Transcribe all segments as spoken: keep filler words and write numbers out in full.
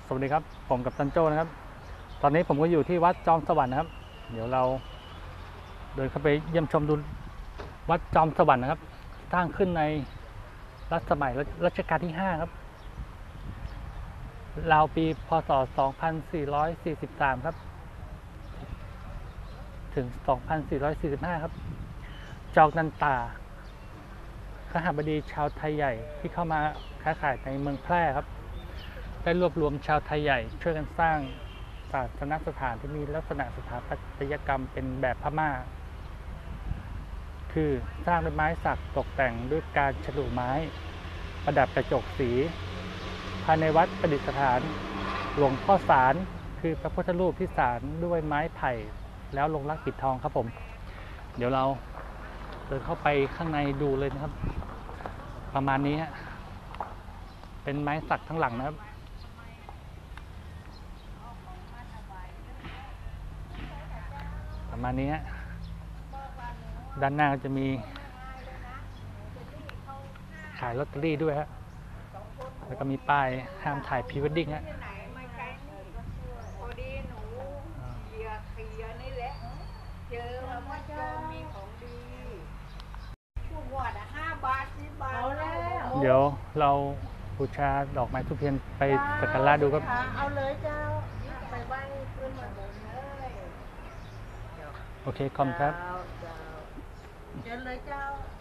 สวัสดีครับผมกับตันโจนะครับตอนนี้ผมก็อยู่ที่วัดจอมสวรรค์นะครับเดี๋ยวเราเดินเข้าไปเยี่ยมชมดูวัดจอมสวรรค์นะครับสร้างขึ้นในรัชสมัยรัชกาลที่ห้าครับราวปีพศสองพันสี่ร้อยสี่สิบสามครับถึงสองพันสี่ร้อยสี่สิบห้าครับจอกนันตาขหบดีชาวไทยใหญ่ที่เข้ามาค้าขายในเมืองแพร่ครับได้รวบรวมชาวไทยใหญ่ช่วยกันสร้างศาสนสถานที่มีลักษณะสถาปัตยกรรมเป็นแบบพม่าคือสร้างด้วยไม้สักตกแต่งด้วยการฉลุไม้ประดับกระจกสีภายในวัดประดิษฐานหลวงพ่อสารคือพระพุทธรูปที่สารด้วยไม้ไผ่แล้วลงรักปิดทองครับผมเดี๋ยวเราเดินเข้าไปข้างในดูเลยนะครับประมาณนี้ฮะเป็นไม้สักทั้งหลังนะครับประมาณนี้ฮะด้านหน้าจะมีขายลอตเตอรี่ด้วยฮะแล้วก็มีป้ายห้ามถ่ายพรีเวดดิ้งฮะพอดีหนูเคลียร์เคลียร์นี่แหละเจอว่าพ่อโจมีของดีชั่ววอดอ่ะห้าบาทสิบบาทเดี๋ยวเราบูชาดอกไม้ทุกเทียนไปสักการะดูครับเอาเลยเจ้าไปไหว้ขึ้นมาบนเลยโอเคขอบคุณครับเจอเลยเจ้า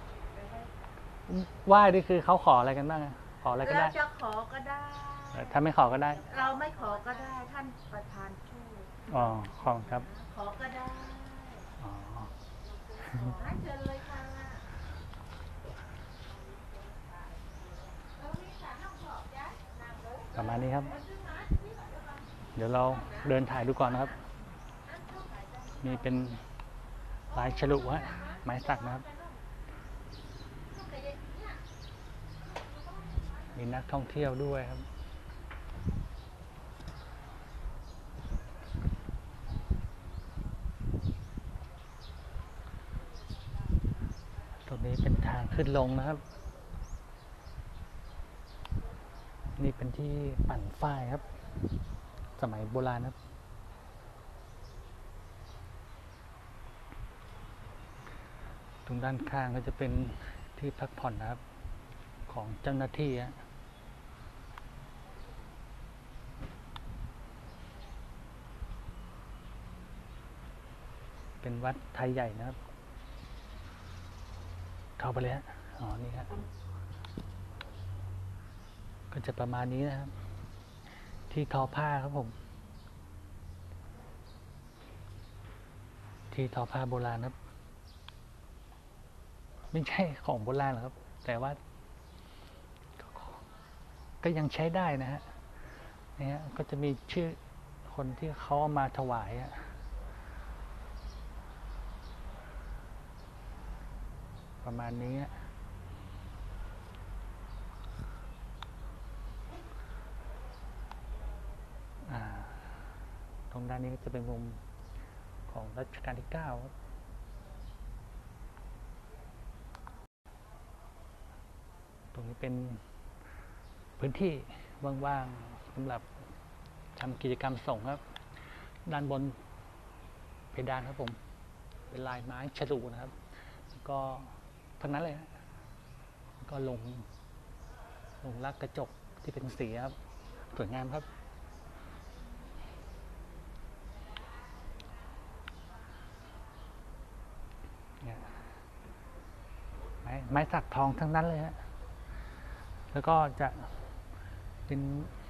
ไหว้นี่คือเขาขออะไรกันบ้างขออะไรก็ได้เราจะขอก็ได้ถ้าไม่ขอก็ได้เราไม่ขอก็ได้ท่านประธานช่วยอ๋อขอบครับขอก็ได้อ๋อเชิญเลยค่ะประมาณนี้ครับเดี๋ยวเราเดินถ่ายดูก่อนนะครับนี่เป็นลายฉลุฮะไม้สักนะครับมีนักท่องเที่ยวด้วยครับตรงนี้เป็นทางขึ้นลงนะครับนี่เป็นที่ปั่นฝ้ายครับสมัยโบราณครับตรงด้านข้างก็จะเป็นที่พักผ่อนนะครับของเจ้าหน้าที่ฮะเป็นวัดไทยใหญ่นะครับเข้าไปเลยฮะอ๋อนี่ครับก็จะประมาณนี้นะครับที่ทอผ้าครับผมที่ทอผ้าโบราณครับไม่ใช่ของโบราณหรอกครับแต่ว่าก็ยังใช้ได้นะฮะนี่ฮะก็จะมีชื่อคนที่เขาเอามาถวายอะประมาณนี้อ่าตรงด้านนี้ก็จะเป็นมุมของรัชกาลที่เก้าครับตรงนี้เป็นพื้นที่ว่างๆสำหรับทำกิจกรรมส่งครับด้านบนเพดานครับผมเป็นลายไม้ฉลุนะครับแล้วก็ทั้งนั้นเลยฮะก็ลงลงรักกระจกที่เป็นสีครับสวยงามครับไม้ไม้สักทองทั้งนั้นเลยฮะแล้วก็จะเป็น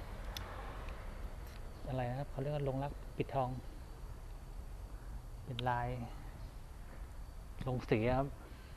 อะไรนะครับเขาเรียกว่าลงรักปิดทองเป็นลายลงสีครับ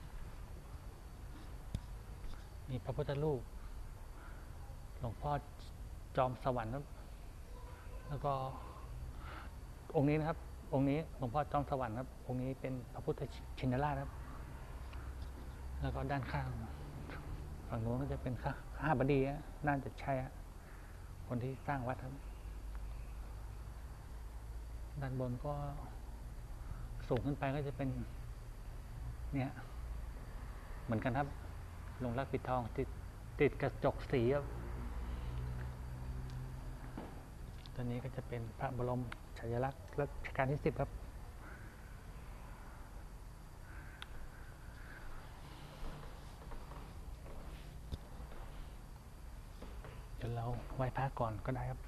มีพระพุทธรูปหลวงพ่อจอมสวรรค์ครับแล้วก็องค์นี้นะครับองค์นี้หลวงพ่อจอมสวรรค์ครับองค์นี้เป็นพระพุทธชินราชครับแล้วก็ด้านข้างฝั่งโน้นก็จะเป็นข้าข้าบดีน่าจะใช่คนที่สร้างวัดครับด้านบนก็สูงขึ้นไปก็จะเป็นเนี่ยเหมือนกันครับลงรักปิดทองติดติดกระจกสีครับตัวนี้ก็จะเป็นพระบรมฉายาลักษณ์รัชกาลที่สิบครับเดี๋ยวเราไหว้พระก่อนก็ได้ครับ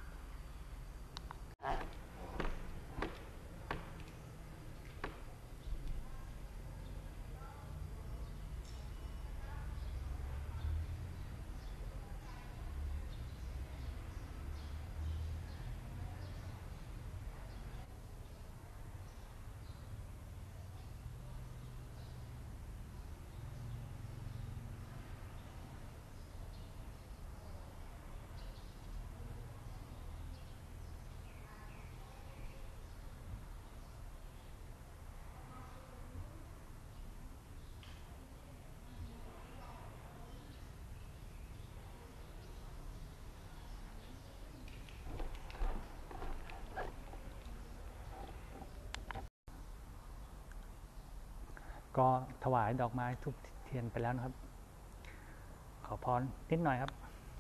ก็ถวายดอกไม้ทุกเทียนไปแล้วนะครับขอพรนิดหน่อยครับ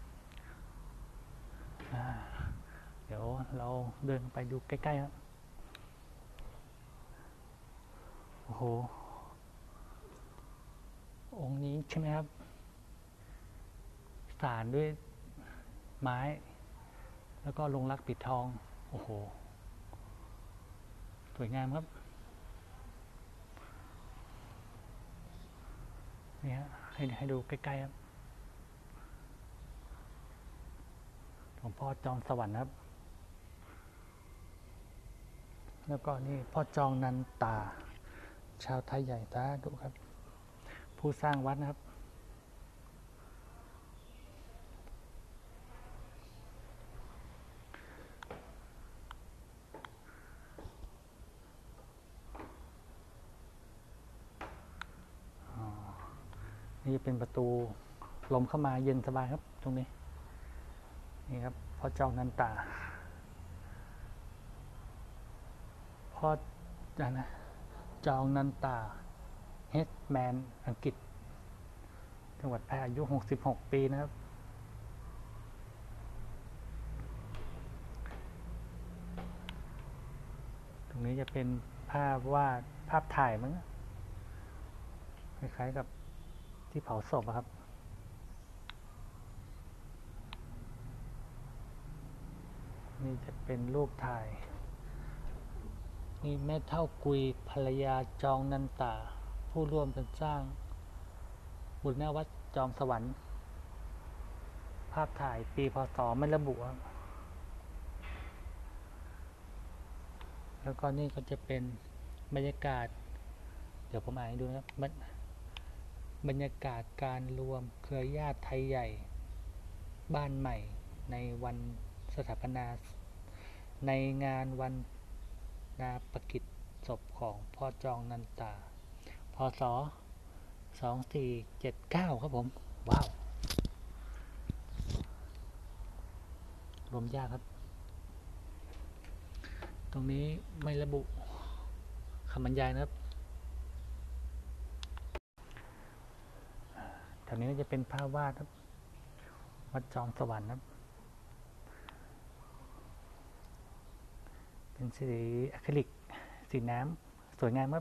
เดี๋ยวเราเดินไปดูใกล้ๆครับโอ้โหองค์นี้ใช่ไหมครับสานด้วยไม้แล้วก็ลงรักปิดทองโอ้โหสวยงามครับนี่ฮะให้ให้ดูใกล้ๆครับหลวงพ่อจอมสวรรค์ครับแล้วก็นี่พ่อจองนันตาชาวไทยใหญ่ตาดูครับผู้สร้างวัดนะครับนี่เป็นประตูลมเข้ามาเย็นสบายครับตรงนี้นี่ครับพ่อจองนันตาพ่อนะจองนันตาเฮดแมนอังกฤษจังหวัดแพร่อายุหกสิบหกปีนะครับตรงนี้จะเป็นภาพวาดภาพถ่ายมั้งคล้ายๆกับที่เผาศพครับนี่จะเป็นรูปถ่ายนี่แม่เท่ากุยภรรยาจองนันตาผู้ร่วมกันสร้างบุรณวัดจอมสวรรค์ภาพถ่ายปีพศไม่ระบุแล้วก็นี่ก็จะเป็นบรรยากาศเดี๋ยวผมอ่านให้ดูนะครับบรรยากาศการรวมเครือญาติไทยใหญ่บ้านใหม่ในวันสถาปนาในงานวันนาปกิจศพของพ่อจองนันตาพศสองสี่เจ็ดเก้าครับผมว้าวรวมยากครับตรงนี้ไม่ระบุคำบรรยายนะครับแถวนี้จะเป็นภาพวาดครับวัดจอมสวรรค์ครับเป็นสีอะคริลิกสีน้ำสวยงามครับ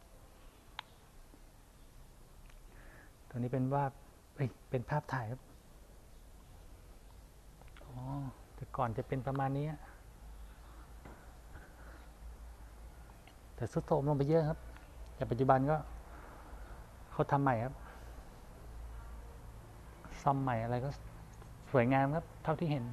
ตัวนี้เป็นวาดเอ้ยเป็นภาพถ่ายครับอ๋อแต่ก่อนจะเป็นประมาณนี้แต่สุดโทรมลงไปเยอะครับแต่ปัจจุบันก็เขาทำใหม่ครับซ่อมใหม่อะไรก็สวยงามครับเท่าที่เห็น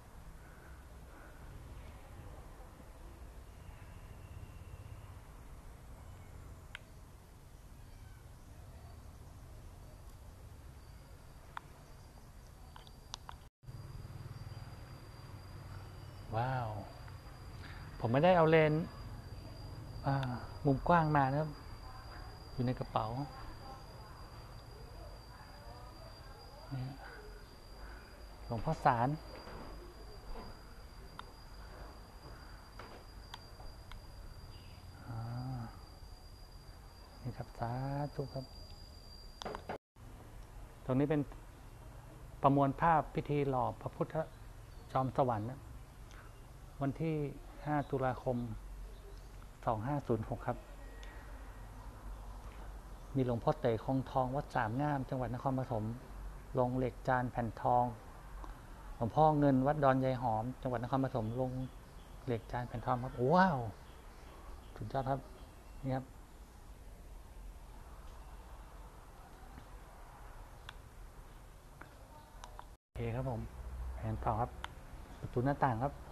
ว้าวผมไม่ได้เอาเลนส์มุมกว้างมานะครับอยู่ในกระเป๋าหลวงพ่อสารนี่ครับสาธุครับตรงนี้เป็นประมวลภาพพิธีหล่อพระพุทธจอมสวรรค์นะวันที่ห้าตุลาคมสองห้าศูนย์หกครับมีหลวงพ่อเต๋คงทองวัดสามงามจังหวัดนครปฐมลงเหล็กจานแผ่นทองหลวงพ่อเงินวัดดอนยายหอมจังหวัดนครปฐมลงเหล็กจานแผ่นทองครับว้าวสุดยอดครับนี่ครับโอเคครับผมแผนต่อครับประตูหน้าต่างครับ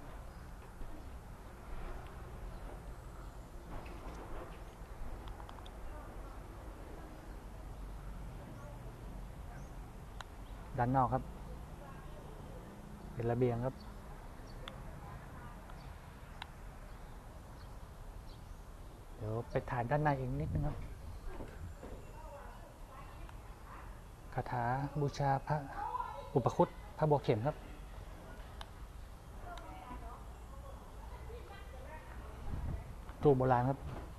ด้านนอกครับเป็นระเบียงครับเดี๋ยวไปถ่ายด้านในอีกนิดนึงครับคาถาบูชาพระอุปคุตพระบัวเข็มครับตู้โบราณครับ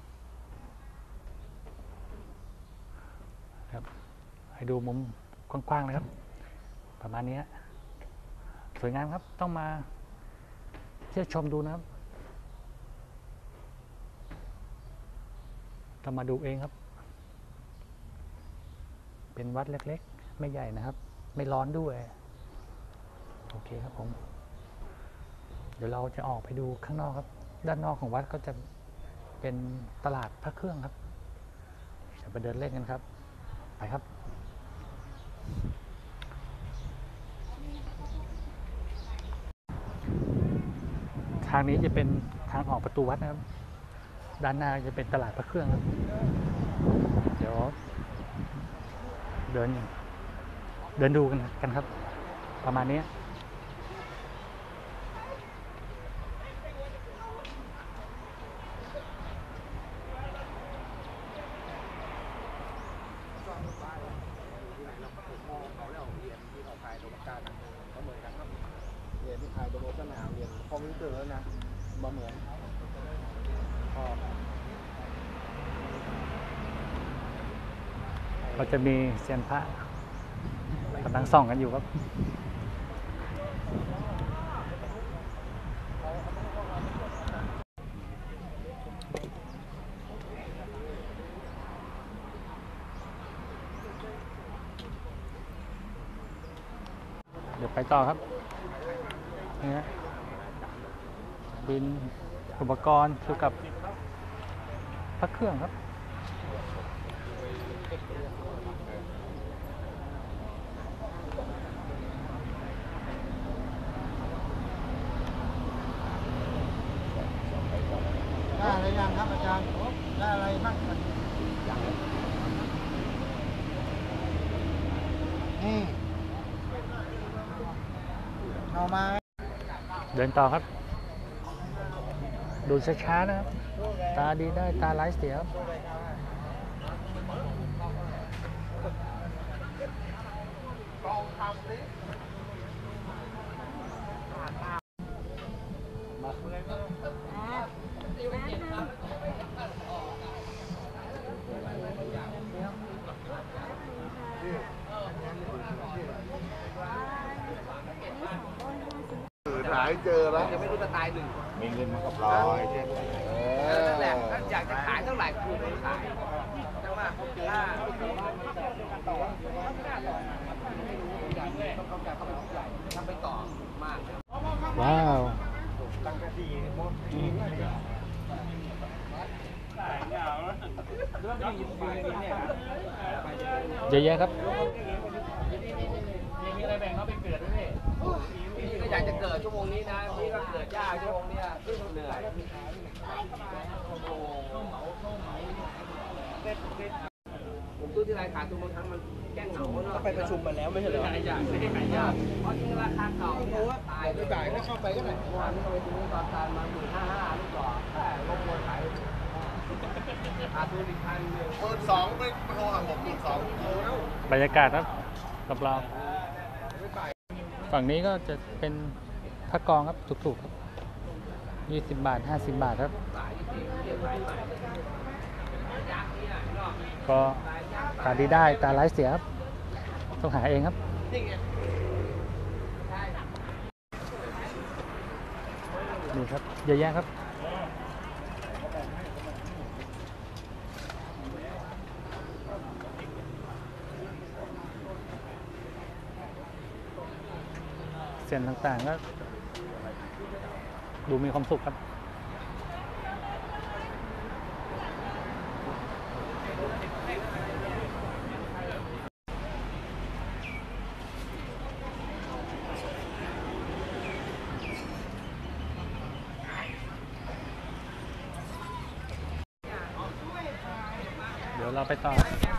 ครับให้ดูมุมกว้างๆนะครับประมาณนี้สวยงามครับต้องมาเที่ยวชมดูนะครับต้องมาดูเองครับเป็นวัดเล็กๆไม่ใหญ่นะครับไม่ร้อนด้วยโอเคครับผมเดี๋ยวเราจะออกไปดูข้างนอกครับด้านนอกของวัดก็จะเป็นตลาดพระเครื่องครับจะไปเดินเล่นกันครับไปครับทางนี้จะเป็นทางออกประตูวัดนะครับด้านหน้าจะเป็นตลาดพระเครื่องครับเดี๋ยวเดินเดินดูกันกันครับประมาณนี้เรียนที่ไทยโดโมสนามเรียนคอมพิวเตอร์แล้วนะมาเหมือนเราจะมีเซียนพระกำลังส่องกันอยู่ครับเดี๋ยวไปต่อครับนี่ฮะบินอุปกรณ์เกี่ยวกับพระเครื่องครับได้อะไรยังครับอาจารย์ได้อะไรบ้างนี่เอามาเดินต่อครับดูช้าๆนะครับตาดีได้ตาร้ายเสียครับหายเจอแล้วยังไม่รู้จะตายหนึ่งมีเงินมากับร้อยใช่ไหมนั่นแหละอยากจะขายเท่าไหร่คุณไม่ขายจังหวะถ้าทำไปต่อมากว้าวเยอะแยะครับมีอะไรแบ่งเขาไปเกิดด้วยพี่ก็อยากจะเกิดชั่วโมงนี้นะพี่ก็เกิดยากชั่วโมงนี้พี่เหนื่อยผมตู้ที่ไรขาดทุนบางครั้งมันแก้งเหงาเนาะไปประชุมมาแล้วไม่ใช่เหรอขายยากไม่ได้ขายยากเพราะที่ราคาเก่าเพราะว่าตายไม่จ่ายก็เข้าไปก็ได้วันนี้ไปซื้อตอนตานมาหมื่นห้าห้าลูกดอกแต่ลบโอนขายขาดทุนอีกพันหนึ่งหมื่นสองไม่โทรหาผมหมื่นสองบรรยากาศครับกับเราฝั่งนี้ก็จะเป็นพระกองครับถูกๆครับยี่สิบบาทห้าสิบบาทครับก็ตาดีได้ตาร้ายเสียครับต้องหาเองครับนี่ครับเยอะแยะครับเส้นต่างๆก็ดูมีความสุขครับเดี๋ยวเราไปต่อ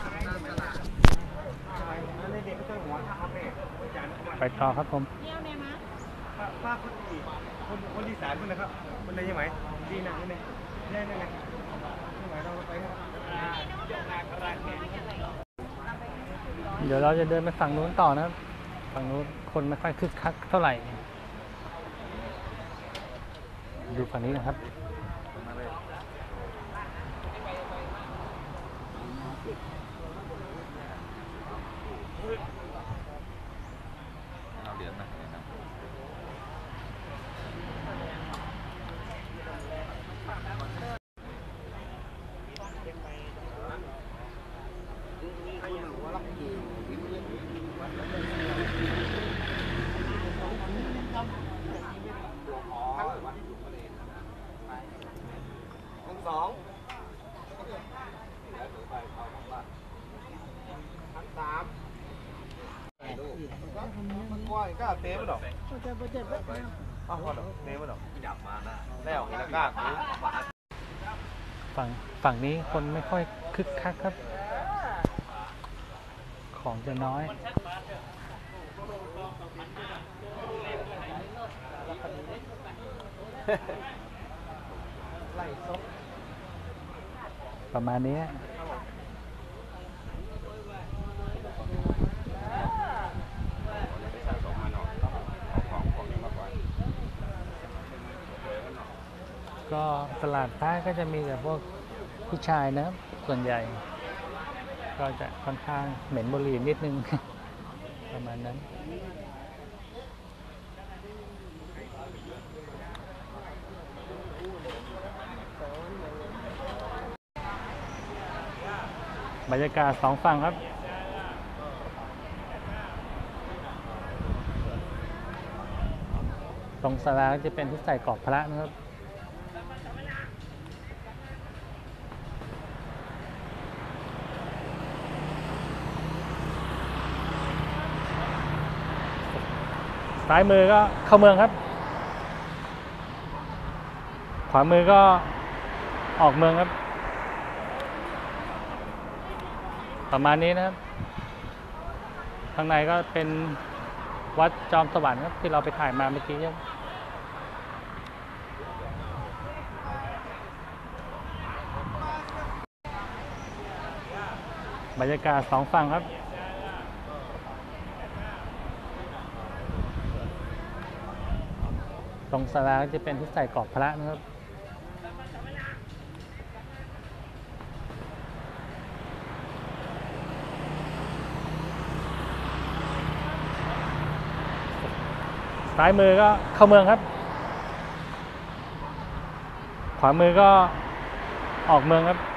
ไปต่อครับผมป้าคนดีคนคนดีสารคนนะครับคนไหนยังไงดีหนังนี่แน่แน่แน่ยังไงเราไปครับเดี๋ยวเราจะเดินไปฝั่งนู้นต่อนะครับฝั่งนู้นคนไม่ค่อยคึกคักเท่าไหร่ดูฝั่งนี้นะครับเอาเหรียญมาเลยครับสองสามมันก้อยก็เต้มาดอกอ้าวดอกเต้มาดอกจับมาหน้าแล้วเห็นกล้าฝั่งฝั่งนี้คนไม่ค่อยคึกคักครับของจะน้อยประมาณนี้ก็ตลาดท้ายก็จะมีแต่พวกผู้ชายนะครับส่วนใหญ่ ก็จะค่อนข้างเหม็นบุหรี่นิดนึง ประมาณนั้นบรรยากาศสองฝั่งครับตรงศาลาจะเป็นที่ใส่กรอบพระนะครับซ้ายมือก็เข้าเมืองครับขวามือก็ออกเมืองครับประมาณนี้นะครับข้างในก็เป็นวัดจอมสวรรค์ครับที่เราไปถ่ายมาเมื่อกี้บรรยากาศสองฝั่งครับตรงศาลาจะเป็นที่ใส่กรอบพระนะครับซ้ายมือก็เข้าเมืองครับขวามือก็ออกเมืองครับ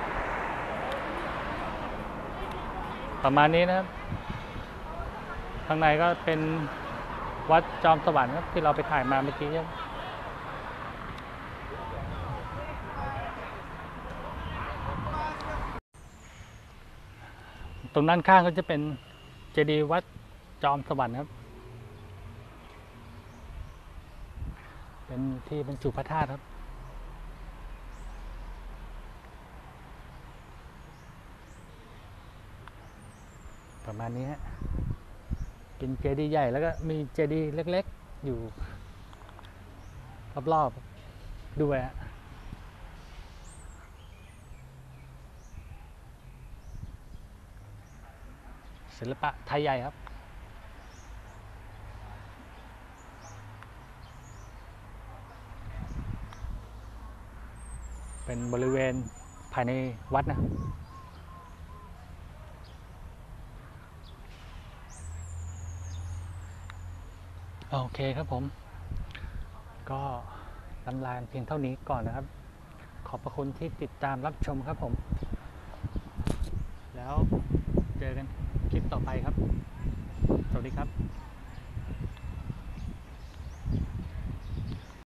ประมาณนี้นะครับข้างในก็เป็นวัดจอมสวรรค์ครับที่เราไปถ่ายมาเมื่อกี้ตรงด้านข้างก็จะเป็นเจดีย์วัดจอมสวรรค์ครับเป็นที่บรรจุพระธาตุครับประมาณนี้ฮะเป็นเจดีย์ใหญ่แล้วก็มีเจดีย์เล็กๆอยู่รอบๆด้วยฮะศิลปะไทยใหญ่ครับเป็นบริเวณภายในวัดนะโอเคครับผมก็ลำลาเพียงเท่านี้ก่อนนะครับ ขอบพระคุณที่ติดตามรับชมครับผม แล้วเจอกันคลิปต่อไปครับ สวัสดีครับ